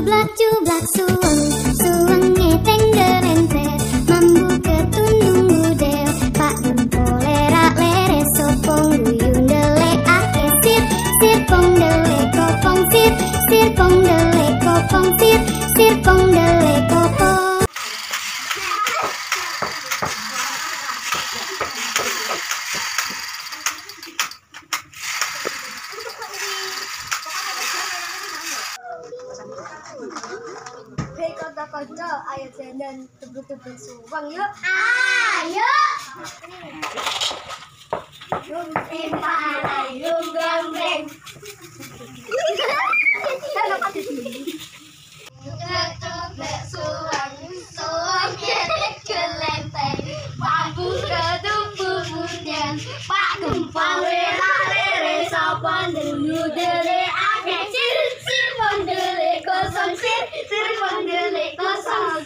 Cublak cublak suweng, suwenge tenggerenter, mambu ketundung budel, pak gempol lerak lere sopong guyung delek ake sir, sir pong delek kopong sir, sir pong delek kopong sir, sir pong delek kopong. Hei kocok-kocok, ayo jalan tebel-tebel suweng yuk. Ayo. Yung timpalay, yung gambreng. Tebel suweng, suweng jadi kelenteng, mampu kedumbu bunyan, pak gempal lerak lere sopan dulu dere ake sir, sir pon dere kosong sir, sir pon dere kosong.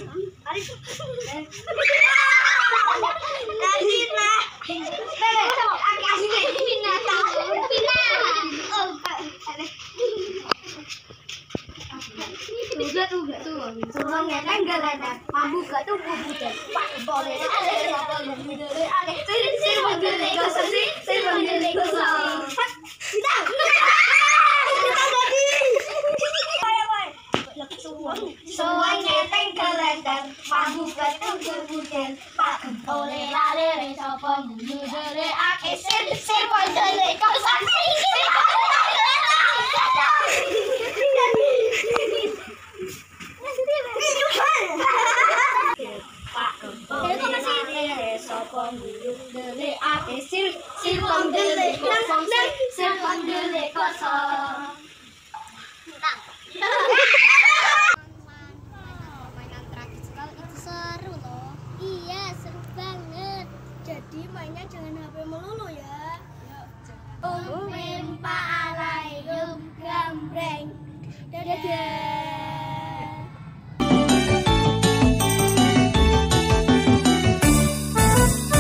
Suweng ngeteng gelenek, mambu ketunggu budan, pak boleh apa gembire ake sir, sir pon dere kosong sir, sir pon dere kosong. Kita suweng ngeteng gelenek, mambu ketunggu budan, pak boleh lere sapa gembire ake sir, sir pon dere kosong sir. Sopong guyung dele ake sir, sir pong dele kosong sir, sir pong dele kosong. Mainan tradisional itu seru loh. Iya, seru banget. Jadi mainnya jangan HP melulu ya. Umim paalai gambreng. Dadah.